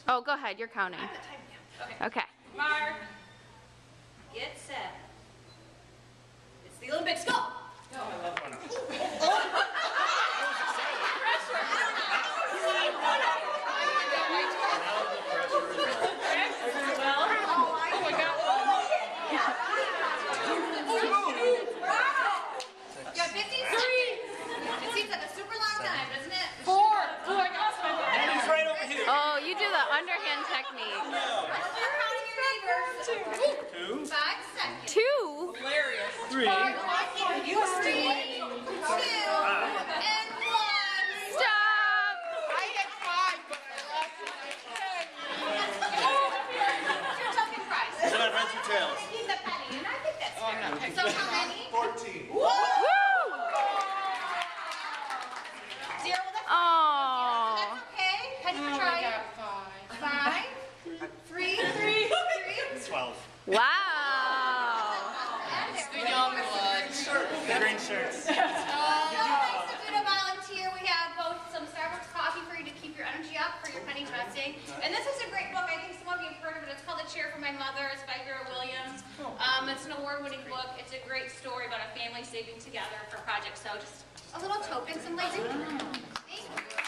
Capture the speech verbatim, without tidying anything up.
Oh, go ahead. You're counting. I'm the time count. Okay. Okay. Mark. Get set. It's the Olympics. Go. Go. I love one. Oh, you do the underhand technique. Two. Five seconds. Two? Hilarious. Three. You three, two, and one. Stop! I had five, but I lost my You're talking prize. Is that red two tails? He's a penny, and I think that's Oh, fair. no. So how many? Fourteen. Woo! Zero. That's Oh. That's okay. Penny for I trying. got five. Five. Three. Three. Three. Twelve. Wow. The young ones. The green shirts. So nice to do a volunteer. We have both some Starbucks coffee for you to keep your energy up for your penny testing. And this is a great book. I think some of you have heard of it. It's called The Chair for My Mother. It's by Vera Williams. Um, it's an award-winning book. It's a great story about a family saving together for projects. So just a little token, some lazy. Thank you.